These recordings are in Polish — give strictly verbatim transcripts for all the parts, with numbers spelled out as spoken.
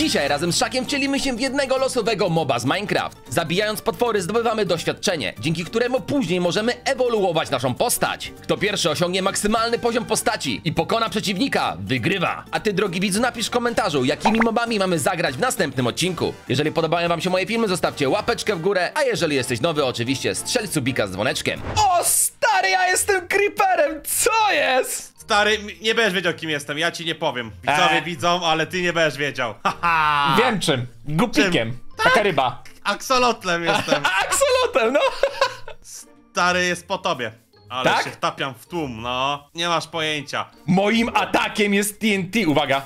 Dzisiaj razem z Szakiem wcielimy się w jednego losowego moba z Minecraft. Zabijając potwory zdobywamy doświadczenie, dzięki któremu później możemy ewoluować naszą postać. Kto pierwszy osiągnie maksymalny poziom postaci i pokona przeciwnika, wygrywa. A ty, drogi widzu, napisz w komentarzu, jakimi mobami mamy zagrać w następnym odcinku. Jeżeli podobają wam się moje filmy, zostawcie łapeczkę w górę, a jeżeli jesteś nowy, oczywiście strzel subika z dzwoneczkiem. O stary, ja jestem creeperem, co jest? Stary, nie będziesz wiedział, kim jestem, ja ci nie powiem. Widzowie Eee. widzą, ale ty nie będziesz wiedział. Wiem czym. Gupikiem. Taka Tak. ryba. Aksolotlem jestem. Axolotem, no! Stary, jest po tobie. Ale Tak? się wtapiam w tłum, no. Nie masz pojęcia. Moim atakiem jest T N T, uwaga.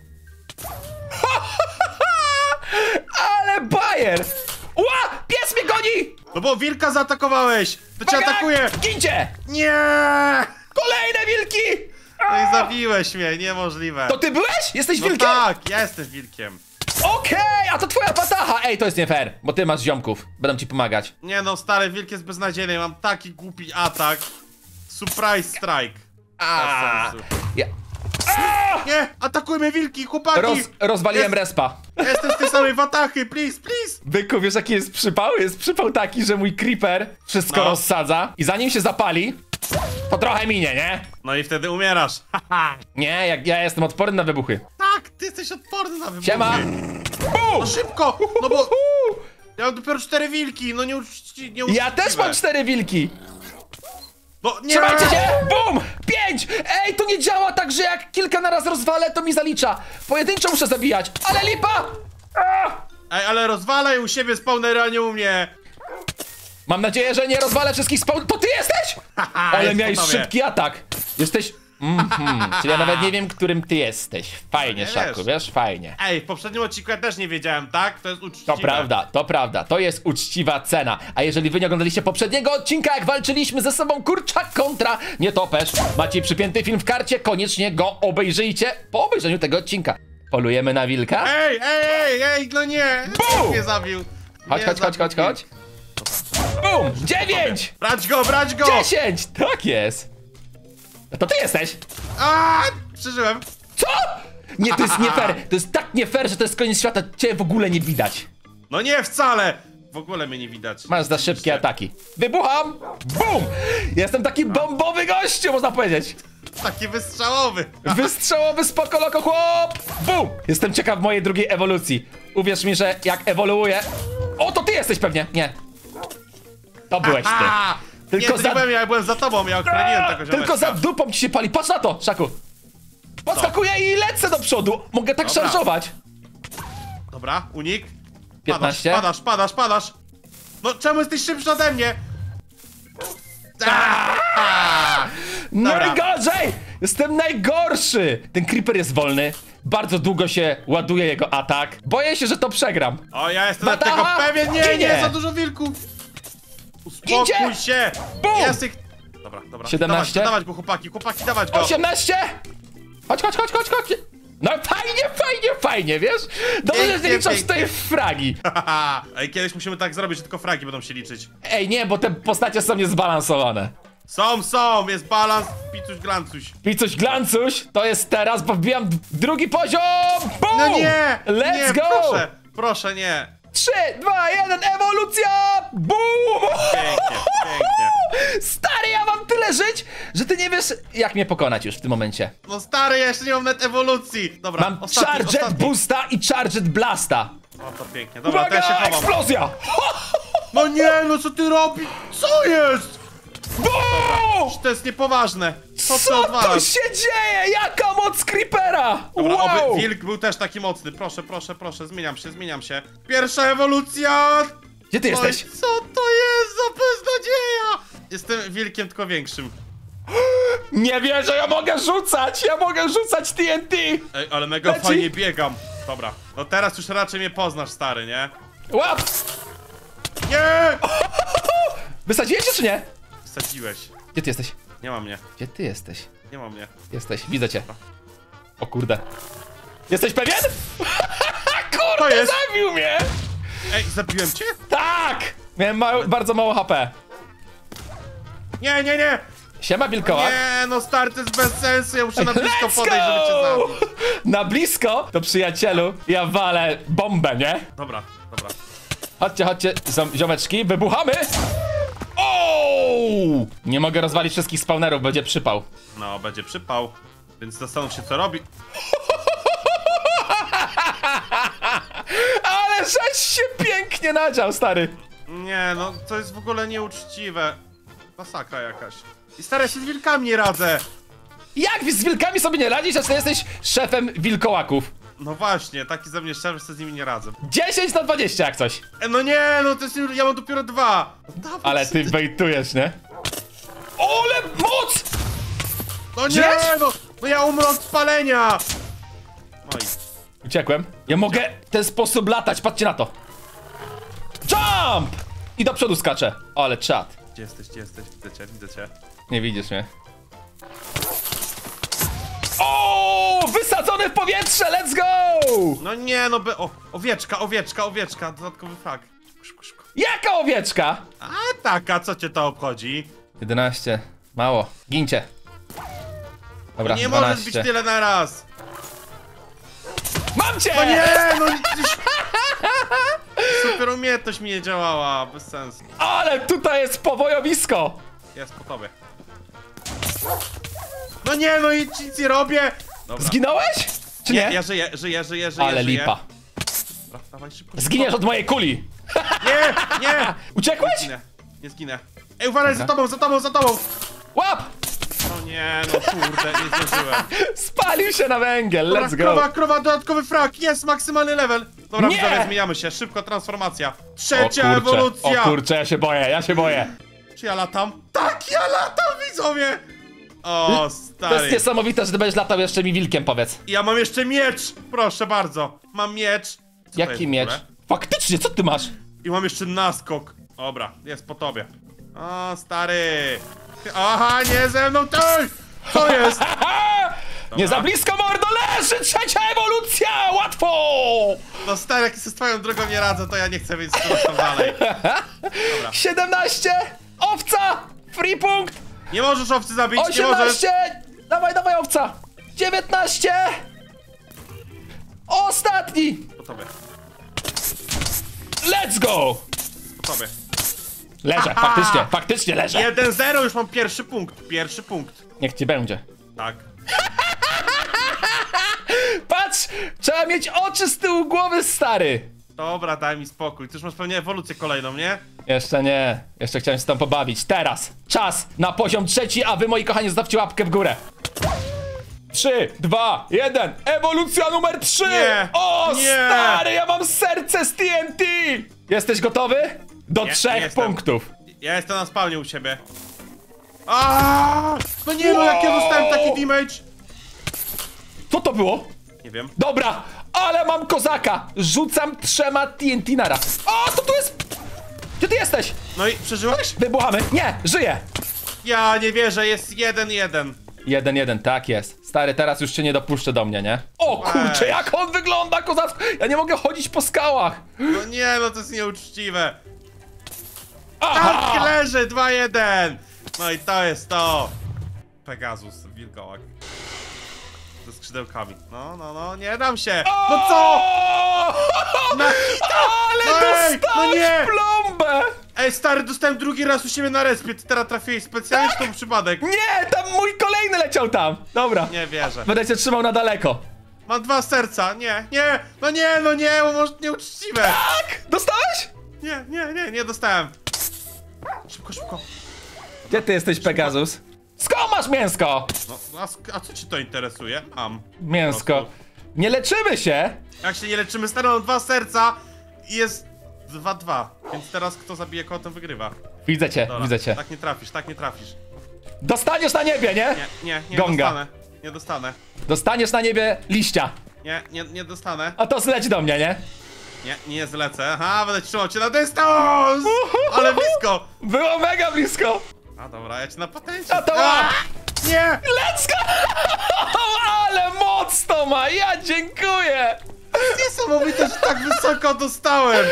Ale bajer! Ła! Pies mnie goni! No bo wilka zaatakowałeś! To cię Uwaga! atakuje! Gincie! Nie! Kolejne wilki! No i zabiłeś mnie, niemożliwe. To ty byłeś? Jesteś No wilkiem? tak, ja jestem wilkiem. Okej, a to twoja patacha! Ej, to jest nie fair, bo ty masz ziomków. Będą ci pomagać. Nie no, stary, wilk jest beznadziejny, mam taki głupi atak. Surprise strike. A, Bez sensu. ja Nie, atakuj mnie wilki, chłopaki! roz, rozwaliłem Jest- respa. Jestem z tej samej watachy, please, please! Byku, wiesz jaki jest przypał? Jest przypał taki, że mój creeper wszystko No. rozsadza i zanim się zapali, to trochę minie, nie? No i wtedy umierasz. Haha. Nie, jak ja jestem odporny na wybuchy. Tak, ty jesteś odporny na wybuchy. Siema! No Bum! szybko, no bo ja mam dopiero cztery wilki, no nie uczci, nie Ja też mam cztery wilki! No nie! Trzymajcie się! Bum! Pięć! Ej, to nie działa tak, że jak kilka naraz rozwalę, to mi zalicza. Pojedynczo muszę zabijać, ale lipa! A! Ej, ale rozwalaj u siebie spawner, a nie u mnie. Mam nadzieję, że nie rozwalę wszystkich spawn... To ty jesteś? Ale jest miałeś po tobie. szybki atak. Jesteś... Mhm, czyli ja nawet nie wiem, którym ty jesteś. Fajnie, Nie Szaku, wiesz. wiesz? Fajnie. Ej, w poprzednim odcinku ja też nie wiedziałem, tak? To jest uczciwe. To prawda, to prawda, to jest uczciwa cena. A jeżeli wy nie oglądaliście poprzedniego odcinka, jak walczyliśmy ze sobą kurczak kontra nietoperz, macie przypięty film w karcie, koniecznie go obejrzyjcie po obejrzeniu tego odcinka. Polujemy na wilka? Ej, ej, ej, ej, no nie! Bum! Nie zabił. Chodź, Nie chodź, chodź, chodź, zabił. chodź. Bum! Dziewięć! Brać go, brać go! Dziesięć! Tak jest! No to ty jesteś! A, przeżyłem. Co? Nie, to jest nie fair. To jest tak nie fair, że to jest koniec świata. Cię w ogóle nie widać. No nie, wcale! W ogóle mnie nie widać. Masz za szybkie ataki. Wybucham! Bum! Jestem taki bombowy gościu, można powiedzieć. Taki wystrzałowy. Wystrzałowy spoko loko chłop! Bum! Jestem ciekaw mojej drugiej ewolucji. Uwierz mi, że jak ewoluuję... O, to ty jesteś pewnie! Nie. To byłeś ty. A, Tylko nie, to za- nie byłem ja, ja byłem za tobą, ja ochroniłem tego ziomeczka. Tylko za dupą ci się pali. Patrz na to, Szaku. Podskakuję i lecę do przodu. Mogę tak Dobra. szarżować. Dobra, unik. piętnaście. Padasz, padasz, padasz. No czemu jesteś szybszy ode mnie? Aaa! Dobra. Najgorzej! Jestem najgorszy! Ten creeper jest wolny. Bardzo długo się ładuje jego atak. Boję się, że to przegram. O, ja jestem na Bataha! tego pewien. Nie, Ginie! nie, za dużo wilków. Uspokój Idzie! się. Bum! Jest ich... Dobra, dobra. siedemnaście. Dawać, dawać go, chłopaki, chłopaki, dawać go. osiemnaście! Chodź, chodź, chodź, chodź, chodź! No fajnie, fajnie, fajnie, wiesz? Dobrze, że Pięknie, nie liczą z pięknie. tej fragi. Haha. Ej, kiedyś musimy tak zrobić, że tylko fragi będą się liczyć. Ej, nie, bo te postacie są niezbalansowane. Są, są, jest balans, picuś, glancuś. Picuś glancuś, to jest teraz, bo wbijam drugi poziom! Boom! No nie! Let's nie, go! proszę, proszę, nie. trzy, dwa, jeden, ewolucja! Boom! Pięknie, pięknie. Stary, ja mam tyle żyć, że ty nie wiesz, jak mnie pokonać już w tym momencie. No stary, ja jeszcze nie mam net ewolucji. Dobra, Mam ostatni, Charged ostatni. Boosta i Charged Blasta. O, to pięknie. Dobra, to Uwaga, ja się chowam. eksplozja! No nie, no co ty robisz? Co jest? Boom! To jest niepoważne. Co, Co ty tu odwalasz? się dzieje? Jaka moc creepera? Dobra, Wow! oby wilk był też taki mocny. Proszę, proszę, proszę, zmieniam się, zmieniam się. Pierwsza ewolucja! Gdzie ty Oj, jesteś? co to jest za beznadzieja? Jestem wilkiem, tylko większym. Nie wierzę, ja mogę rzucać! Ja mogę rzucać T N T! Ej, ale mega Leci. fajnie biegam. Dobra, no teraz już raczej mnie poznasz, stary, nie? Łap! Nie! Wysadziłeś się czy nie? Wsadziłeś. Gdzie ty jesteś? Nie ma mnie, Gdzie ty jesteś? nie ma mnie. Jesteś, widzę cię. O kurde. Jesteś pewien? To Kurde, jest. zabił mnie! Ej, zabiłem cię? Tak! Miałem mało, bardzo mało H P. Nie, nie, nie! Siema, wilkołak. Nie, no stary, to jest bez sensu, ja muszę na blisko Let's podejść, żeby cię go! zabić. Na blisko, to przyjacielu, ja walę bombę, nie? Dobra, dobra. Chodźcie, chodźcie, zom- ziomeczki, wybuchamy! Ooo! Nie mogę rozwalić wszystkich spawnerów, będzie przypał. No, będzie przypał, więc zastanów się, co robi. Ale żeś się pięknie nadział, stary. Nie, no, to jest w ogóle nieuczciwe. Masakra jakaś. I stary, ja się z wilkami nie radzę. Jak z wilkami sobie nie radzisz, a ty jesteś szefem wilkołaków? No właśnie, taki ze mnie szef, że sobie z nimi nie radzę. dziesięć na dwadzieścia jak coś. E, no nie, no to jest, ja mam dopiero dwa. No, dawaj, Ale co ty bejtujesz, nie? Ole moc! No nie, Wiesz? no, no ja umrę od spalenia. No i... Uciekłem. Ja mogę w ten sposób latać, patrzcie na to. Jump! I do przodu skaczę. Ale czad. Gdzie jesteś, gdzie jesteś? Widzę cię, widzę cię. Nie widzisz mnie. O, wysadzony w powietrze, let's go! No nie, no by... O, owieczka, owieczka, owieczka, dodatkowy frak. Szybko, szybko. Jaka owieczka? A taka, co cię to obchodzi? jedenaście. Mało. Gincie. Dobra, Nie możesz być dwanaście. tyle na raz. Mam cię! No nie, no gdzieś... Super umiejętność mi nie działała, bez sensu. Ale tutaj jest powojowisko! Jest po tobie. No nie, no i nic nie robię! Dobra. Zginąłeś? Czy nie? Nie, ja żyję, żyję, żyję, żyję, Ale żyję. lipa. Dobra, dawaj szybko. Zginiesz od mojej kuli! Nie, nie! Uciekłeś? Zginę, nie zginę. Ej, uważaj, za Dobra. tobą, za tobą, za tobą! Łap! No nie, no kurde, nie zdążyłem. Spalił się na węgiel, Dobra, let's go! krowa, krowa, dodatkowy frak, jest maksymalny level. Dobra, Nie! widzowie, zmieniamy się, szybko transformacja. O Trzecia kurczę, ewolucja! o kurczę, ja się boję, ja się boję. Czy ja latam? Tak, ja latam, widzowie! O, To jest stary. niesamowite, że ty będziesz latał jeszcze mi wilkiem, powiedz. Ja mam jeszcze miecz! Proszę bardzo. Mam miecz. Co to jest Jaki w miecz? ogóle? Faktycznie, co ty masz? I mam jeszcze naskok. Dobra, jest po tobie. O, stary. Aha, nie ze mną, ty! Co jest? Aha! Nie za blisko, mordo, leży! Trzecia ewolucja! Łatwo! No stary, jak się z twoją drogą nie radzę, to ja nie chcę, więc tam dalej. Dobra. siedemnaście! Owca! Free punkt! Nie możesz owcy zabić, nie możesz. osiemnaście! Dawaj, dawaj, owca! dziewiętnaście! Ostatni! Po tobie, Let's go! po tobie. Leżę, faktycznie, faktycznie leżę. jeden zero, już mam pierwszy punkt, pierwszy punkt. Niech ci będzie. Tak. Patrz! Trzeba mieć oczy z tyłu głowy, stary! Dobra, daj mi spokój. Ty już masz pewnie ewolucję kolejną, nie? Jeszcze nie. Jeszcze chciałem się tam pobawić. Teraz. Czas na poziom trzeci, a wy, moi kochani, zostawcie łapkę w górę. trzy, dwa, jeden. Ewolucja numer trzy! Nie, O, nie. stary, ja mam serce z T N T! Jesteś gotowy? Do Nie, trzech nie jestem. punktów. Ja jestem na spawnie u siebie. Aaaa! No nie, no jak ja dostałem taki damage. Co to było? Nie wiem. Dobra, ale mam kozaka. Rzucam trzema T N T naraz. O, co tu jest? Gdzie ty jesteś? No i przeżyłeś? Wybuchamy. Nie, żyję. Ja nie wierzę, jest jeden jeden. Jeden, jeden, tak jest. Stary, teraz już cię nie dopuszczę do mnie, nie? O kurczę, Weź. jak on wygląda, kozacko! Ja nie mogę chodzić po skałach! No nie, no to jest nieuczciwe. Aha! Tak, leży, dwa jeden. No i to jest to. Pegasus, wilkołak. Ze skrzydełkami. No, no, no, nie dam się. No co? O! Na Ale No ej, no dostałeś nie! plombę! Ej, stary, dostałem drugi raz u siebie na respie. Ty teraz trafiłeś specjalnie, czy to był przypadek? Nie, tam mój kolejny leciał tam! Dobra, Nie wierzę. będę cię trzymał na daleko. Mam dwa serca. Nie, nie, no nie, no nie, bo może nieuczciwe. Tak! Dostałeś? Nie, nie, nie, nie dostałem. Szybko, szybko. Gdzie ty jesteś, Pegasus? Skąd masz mięsko? No, a, sk- a co ci to interesuje? Mam. Mięsko. Po prostu. Nie leczymy się! Jak się nie leczymy, stary, mam dwa serca i jest dwa dwa. Więc teraz kto zabije koło, ten wygrywa. Widzę cię, Dobra, widzę cię. Tak nie trafisz, tak nie trafisz. Dostaniesz na niebie, nie? Nie, nie, nie Gonga. dostanę. Nie dostanę. Dostaniesz na niebie liścia. Nie, nie, nie dostanę. A to zleć do mnie, nie? Nie, nie zlecę. Aha, będę trzymał cię na dystans! Ale blisko! Było mega blisko! A dobra, ja cię na patencie. A to A! ma! Nie! Let's go! Ale moc to ma! Ja dziękuję! Niesamowite, że tak wysoko dostałem!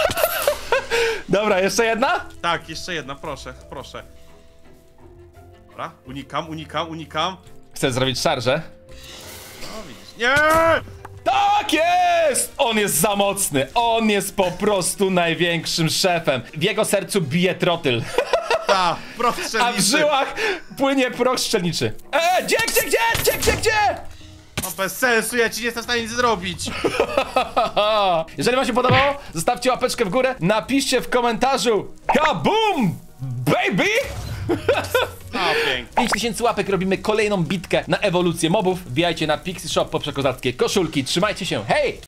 Dobra, jeszcze jedna? Tak, jeszcze jedna, proszę, proszę. Dobra, unikam, unikam, unikam. Chcesz zrobić szarżę? No widzisz. Nie! Tak jest! On jest za mocny. On jest po prostu największym szefem. W jego sercu bije trotyl. Ta, proch A w strzelniczy. żyłach płynie proch strzelniczy. Eee, gdzie, gdzie, gdzie, gdzie, gdzie, gdzie? No bez sensu, ja ci nie jestem w stanie nic zrobić. Jeżeli wam się podobało, zostawcie łapeczkę w górę, napiszcie w komentarzu Kaboom, baby! No pięknie. pięć tysięcy łapek, robimy kolejną bitkę na ewolucję mobów. Wbijajcie na Pixie Shop po przekozackie koszulki. Trzymajcie się, hej!